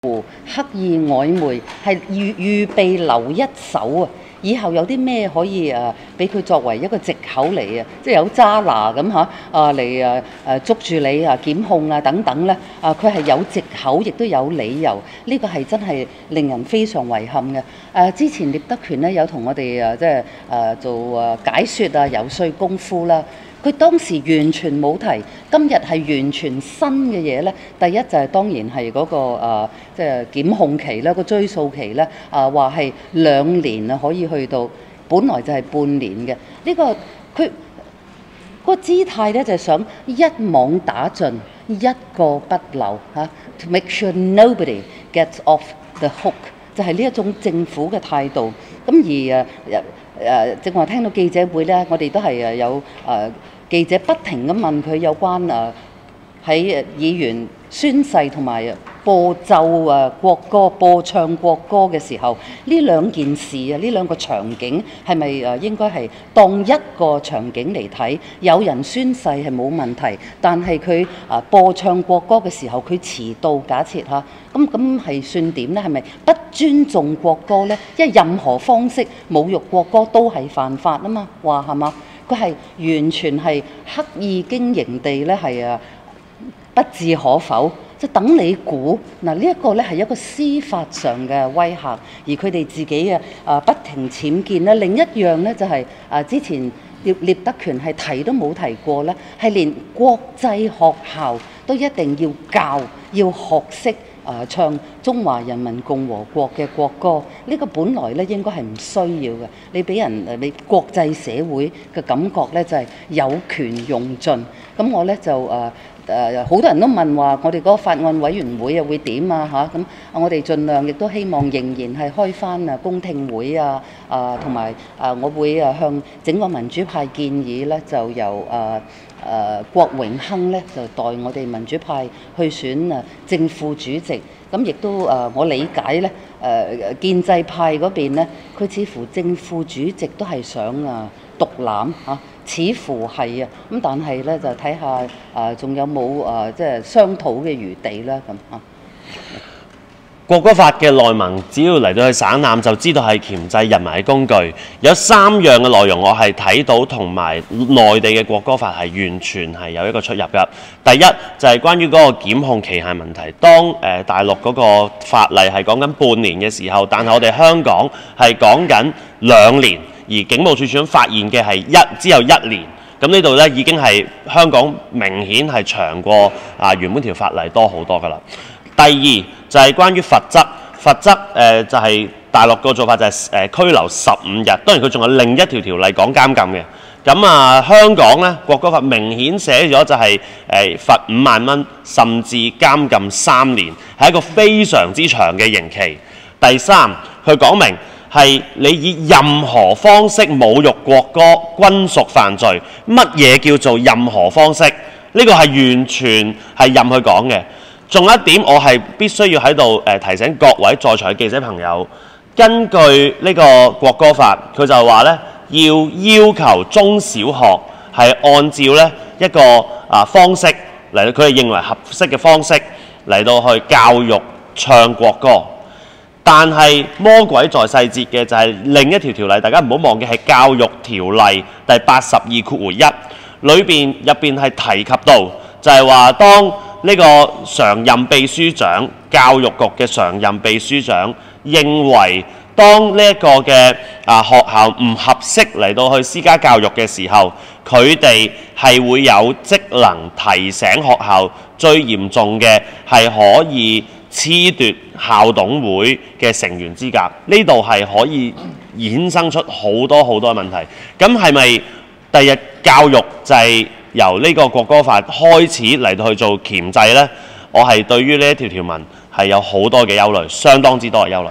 刻意曖昧，係預備留一手啊！以後有啲咩可以俾佢作為一個藉口嚟啊，即係有揸拿咁嚇嚟捉住你檢控等等咧佢係有藉口，亦都有理由。呢個係真係令人非常遺憾嘅。之前聶德權咧有同我哋即係做解説遊說功夫啦。佢當時完全冇提，今日係完全新嘅嘢咧。第一就係當然係嗰個即係檢控期啦，個追訴期咧話係2年可以去到，本來就係半年嘅。呢個佢個姿態咧就係想一網打盡，一個不留to make sure nobody gets off the hook， 就係呢一種政府嘅態度。咁而正話聽到記者會咧，我哋都係有記者不停咁問佢有關喺議員宣誓同埋播奏國歌、播唱國歌嘅時候，呢兩件事呢兩個場景係咪應該係當一個場景嚟睇？有人宣誓係冇問題，但係佢播唱國歌嘅時候佢遲到，假設咁係算點呢？係咪不尊重國歌呢？因為任何方式侮辱國歌都係犯法啊嘛，話係嘛？佢係完全係刻意經營地咧係不置可否，即係等你估嗱。呢一個咧係一個司法上嘅威嚇，而佢哋自己不停僭建咧。另一樣咧就係之前聶德權係提都冇提過咧，係連國際學校都一定要教，要學識唱中華人民共和國嘅國歌。呢個本來咧應該係唔需要嘅，你俾人你國際社會嘅感覺咧就係有權用盡。咁我咧就好多人都問話，我哋嗰個法案委員會會點咁我哋盡量亦都希望仍然係開翻公聽會同埋我會向整個民主派建議咧，就由郭榮鏗咧就代我哋民主派去選正副主席。咁亦都我理解咧建制派嗰邊咧，佢似乎正副主席都係想獨攬似乎係咁，但係咧就睇下仲有冇即係商討嘅餘地啦咁國歌法嘅內文，只要嚟到去省覽就知道係鉗制人民嘅工具。有3樣嘅內容我係睇到，同埋內地嘅國歌法係完全係有一個出入嘅。第一就係關於嗰個檢控期限問題。當大陸嗰個法例係講緊半年嘅時候，但係我哋香港係講緊2年，而警務處處長發現嘅係只有1年。咁呢度咧已經係香港明顯係長過原本條法例多好多㗎啦。第二就係關於罰則，就係大陸個做法就係拘留15日，當然佢仲有另一條條例講監禁嘅。咁香港咧國歌法明顯寫咗就係罰5萬蚊，甚至監禁3年，係一個非常之長嘅刑期。第三，佢講明係你以任何方式侮辱國歌均屬犯罪。乜嘢叫做任何方式？呢個係完全係任佢講嘅。仲有一點，我係必須要喺度提醒各位在場嘅記者朋友，根據呢個國歌法，佢就話咧要求中小學係按照咧一個方式嚟到，佢哋認為合適嘅方式嚟到去教育唱國歌。但係魔鬼在細節嘅就係另一條條例，大家唔好忘記係教育條例第82(1)入邊係提及到，就係話當呢個常任秘書長，教育局嘅常任秘書長認為當呢一個嘅學校唔合適嚟到去施加教育嘅時候，佢哋係會有職能提醒學校，最嚴重嘅係可以褫奪校董會嘅成員資格。呢度係可以衍生出好多好多問題。咁係咪第日教育就係由呢個國歌法開始嚟到去做鉗制呢？我係對於呢一條條文係有好多嘅憂慮，相當之多嘅憂慮。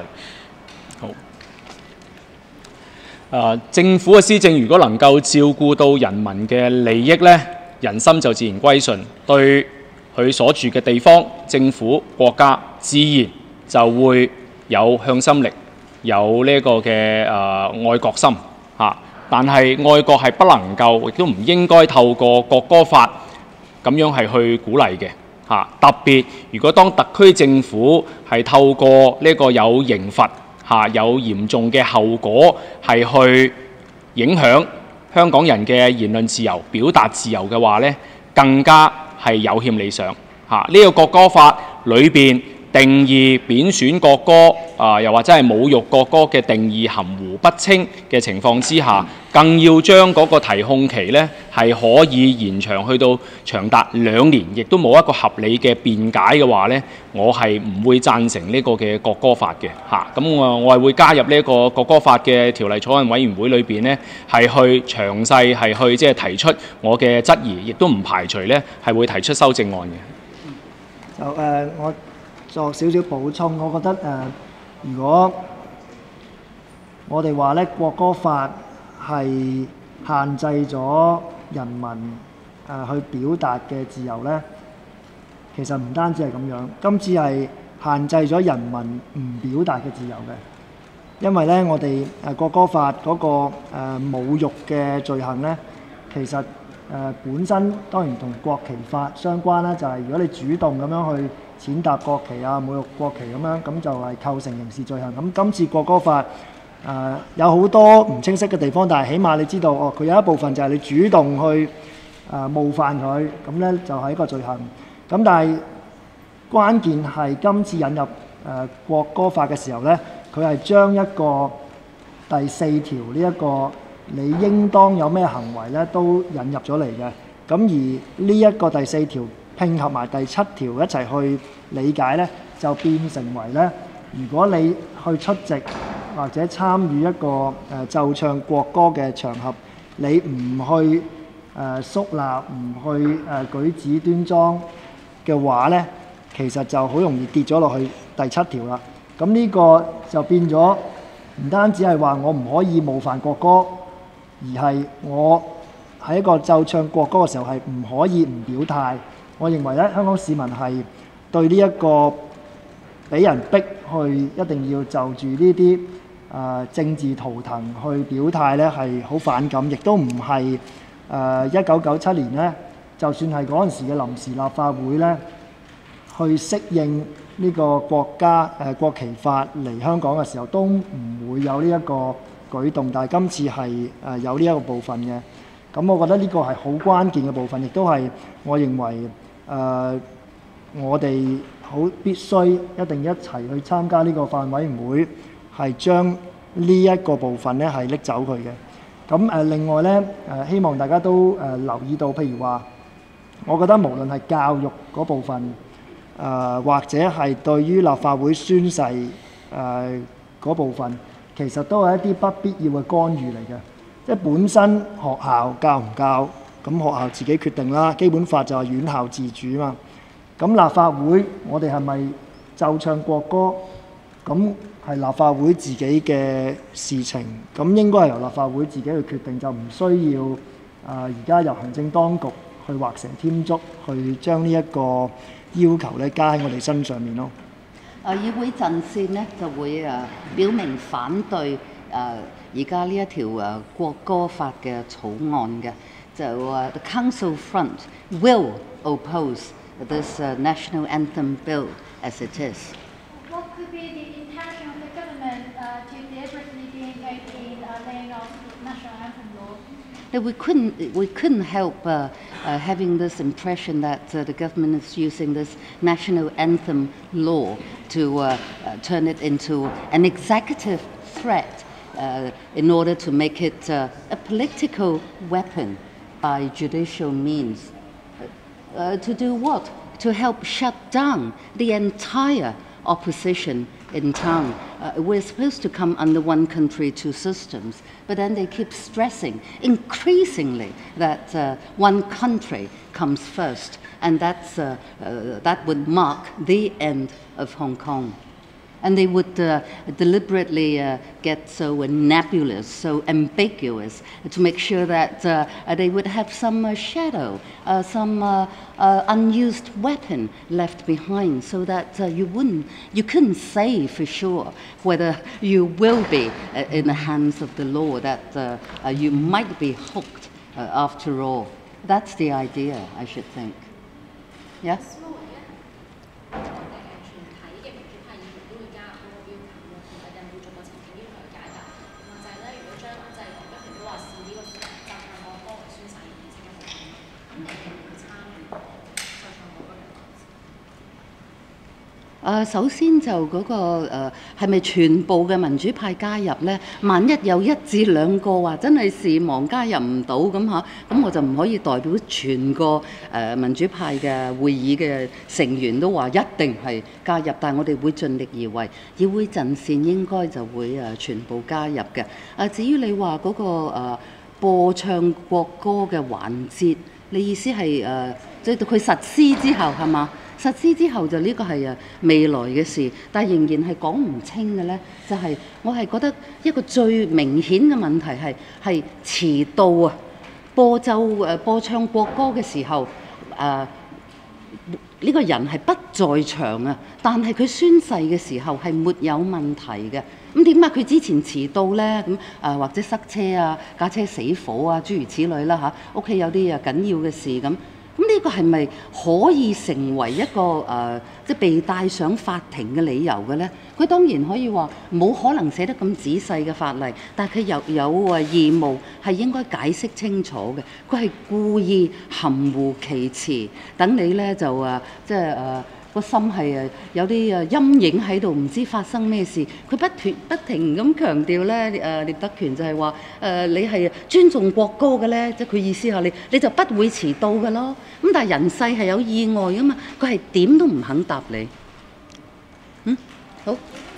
好。政府嘅施政如果能夠照顧到人民嘅利益呢，人心就自然歸順，對佢所住嘅地方、政府、國家，自然就會有向心力，有呢個嘅愛國心嚇。但係愛國係不能夠，亦都唔應該透過國歌法咁樣係去鼓勵嘅特別如果當特區政府係透過呢個有刑罰有嚴重嘅後果係去影響香港人嘅言論自由、表達自由嘅話呢，更加係有欠理想。呢個國歌法裏邊定義貶損國歌又或者係侮辱國歌嘅定義含糊不清嘅情況之下，更要將嗰個提控期呢係可以延長去到長達2年，亦都冇一個合理嘅辯解嘅話呢，我係唔會贊成呢個嘅國歌法嘅咁我係會加入呢個國歌法嘅條例草案委員會裏邊呢，係去詳細係去即係提出我嘅質疑，亦都唔排除呢係會提出修正案嘅。 我作少少補充，我覺得如果我哋話咧國歌法係限制咗人民去表達嘅自由咧，其實唔單止係咁樣，今次係限制咗人民唔表達嘅自由嘅，因為咧我哋國歌法嗰個侮辱嘅罪行咧，其實本身當然同國旗法相關啦，就係如果你主動咁樣去踐踏國旗侮辱國旗咁樣，咁就係構成刑事罪行。咁今次國歌法有好多唔清晰嘅地方，但係起碼你知道佢有一部分就係你主動去冒犯佢，咁咧就係一個罪行。咁但係關鍵係今次引入國歌法嘅時候咧，佢係將一個第4條呢一個你應當有咩行為咧都引入咗嚟嘅。咁而呢一個第4條拼合埋第7條一齊去理解咧，就變成為咧，如果你去出席或者參與一個奏唱國歌嘅場合，你唔去肅立，唔去舉止端莊嘅話咧，其實就好容易跌咗落去第7條啦。咁呢個就變咗唔單止係話我唔可以冒犯國歌，而係我喺一個奏唱國歌嘅時候係唔可以唔表態。我認為咧，香港市民係對呢一個俾人逼去一定要就住呢啲政治圖騰去表態咧，係好反感，亦都唔係1997年咧，就算係嗰陣時嘅臨時立法會咧，去適應呢個國旗法嚟香港嘅時候，都唔會有呢一個舉動。但係今次係有呢一個部分嘅，咁我覺得呢個係好關鍵嘅部分，亦都係我認為我哋必須一定一齊去參加呢個法案委員會，係將呢一個部分咧係拎走佢嘅。咁另外咧希望大家都留意到，譬如話，我覺得無論係教育嗰部分，或者係對於立法會宣誓嗰部分，其實都係一啲不必要嘅干預嚟嘅。即係本身學校教唔教，咁學校自己決定啦。基本法就係院校自主嘛。咁立法會我哋係咪奏唱國歌？咁係立法會自己嘅事情，咁應該係由立法會自己去決定，就唔需要而家由行政當局去畫蛇添足，去將呢一個要求咧加喺我哋身上面咯。 議會陣線咧就會表明反對而家呢一條國歌法嘅草案嘅，就the Council Front will oppose this national anthem bill as it is. What could be the intention of the government to deliberately be engaged in laying off the national anthem law? That we couldn't help having this impression that the government is using this national anthem law to turn it into an executive threat in order to make it a political weapon by judicial means. To do what? To help shut down the entire opposition in town. We're supposed to come under one country, two systems, but then they keep stressing increasingly that one country comes first, and that would mark the end of Hong Kong. And they would deliberately get so nebulous, so ambiguous, to make sure that they would have some shadow, some unused weapon left behind, so that you couldn't say for sure whether you will be in the hands of the law, that you might be hooked after all. That's the idea, I should think. Yes? 首先就嗰、個係咪全部嘅民主派加入呢？萬一有1至2個話真係事忙加入唔到咁嚇，咁我就唔可以代表全個民主派嘅會議嘅成員都話一定係加入，但係我哋會盡力而為，議會陣線應該就會全部加入嘅。至於你話嗰、個播唱國歌嘅環節，你意思係即係佢實施之後係嘛？實施之後就呢個係未來嘅事，但係仍然係講唔清嘅呢。就係、我係覺得一個最明顯嘅問題係遲到啊！播唱國歌嘅時候，呢個人係不在場啊，但係佢宣誓嘅時候係沒有問題嘅。咁點解佢之前遲到呢？咁或者塞車啊、架車死火啊，諸如此類啦嚇。屋企有啲緊要嘅事咁。咁呢個係咪可以成為一個即係被帶上法庭嘅理由嘅呢？佢當然可以話冇可能寫得咁仔細嘅法例，但係佢有義務係應該解釋清楚嘅。佢係故意含糊其辭，等你呢就即係個心係有啲陰影喺度，唔知發生咩事。佢不停咁強調咧，聶德權就係話你係尊重國歌嘅咧，即係佢意思係你就不會遲到嘅咯。咁但係人世係有意外噶嘛，佢係點都唔肯答你。好。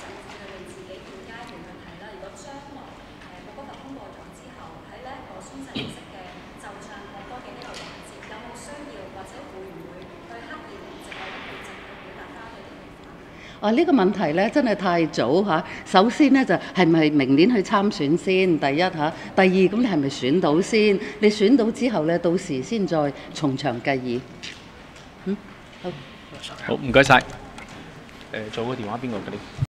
呢個問題咧真係太早嚇。首先咧就係咪明年去參選先？第一嚇，第二咁你係咪選到先？你選到之後咧，到時先再從長計議。好， 好唔該晒。做個電話邊個嗰啲？